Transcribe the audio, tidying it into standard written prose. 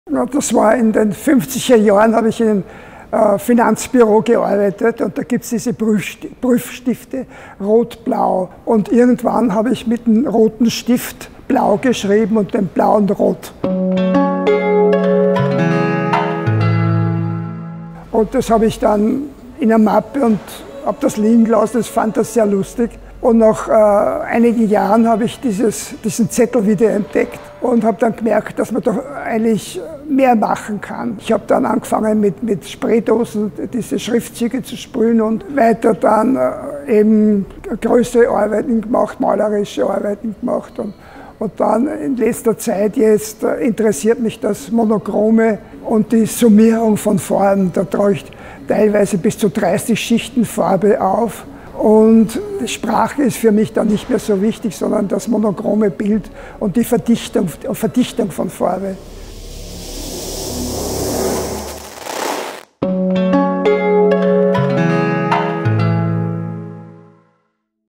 Ja, das war in den 50er Jahren, habe ich in einem Finanzbüro gearbeitet und da gibt es diese Prüfstifte, rot-blau. Und irgendwann habe ich mit dem roten Stift blau geschrieben und dem blauen rot. Und das habe ich dann in einer Mappe und habe das liegen gelassen, das fand das sehr lustig. Und nach einigen Jahren habe ich diesen Zettel wieder entdeckt und habe dann gemerkt, dass man doch eigentlich mehr machen kann. Ich habe dann angefangen mit Spraydosen diese Schriftzüge zu sprühen und weiter dann eben größere Arbeiten gemacht, malerische Arbeiten gemacht. Und dann in letzter Zeit jetzt interessiert mich das Monochrome und die Summierung von Farben. Da trage ich teilweise bis zu 30 Schichten Farbe auf. Und die Sprache ist für mich dann nicht mehr so wichtig, sondern das monochrome Bild und die Verdichtung von Farbe.